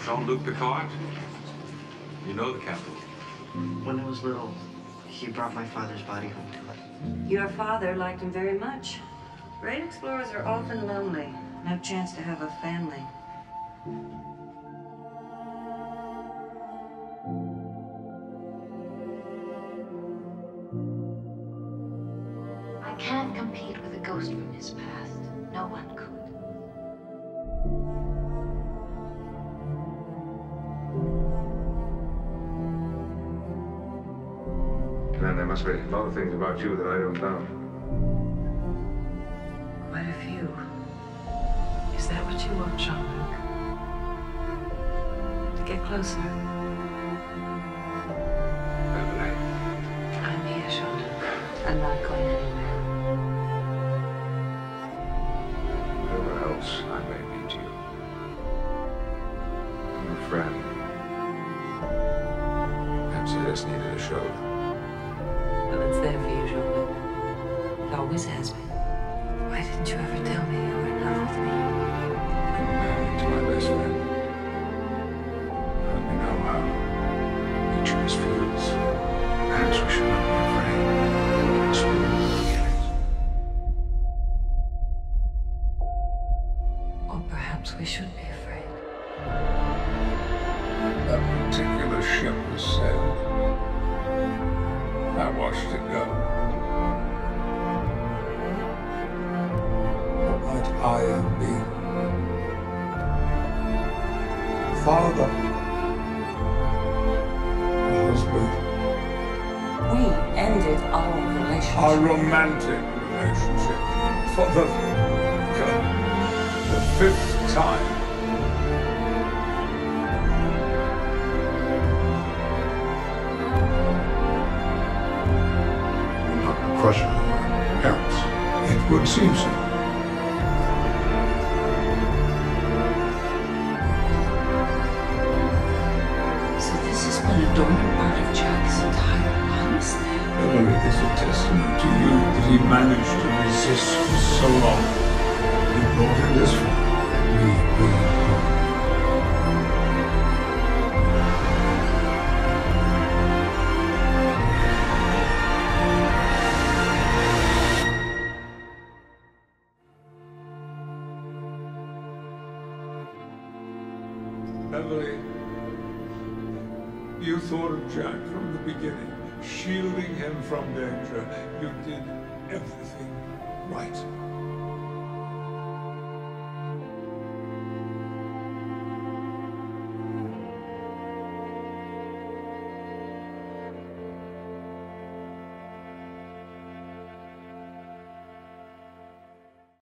Jean-Luc Picard. You know the capital. When I was little, he brought my father's body home to us. Your father liked him very much. Great explorers are often lonely, no chance to have a family. I can't compete with a ghost from his past. No one could. Man, there must be a lot of things about you that I don't know. Quite a few. Is that what you want, Jean-Luc? To get closer? Beverly. I'm here, Jean-Luc. I'm not going anywhere. Wherever else I may meet you. I'm a friend. Perhaps I just needed a shoulder. Well, it's there for you, Jean-Luc. It always has been. Why didn't you ever tell me you were in love with me? I'm married to my best friend. Let me know how each of us feels. Perhaps we should not be afraid to explore the beginnings. Or perhaps we should be afraid. That particular ship was sailed. I watched it go. What might I have been? Father. A husband. We ended our relationship. Our romantic relationship. For the fifth time. Crushing our parents. It would seem so. So this has been a dormant part of Jack's entire life. Beverly is a testament to you that he managed to resist for so long. He brought it this far. We home. Beverly, you thought of Jack from the beginning, shielding him from danger. You did everything right.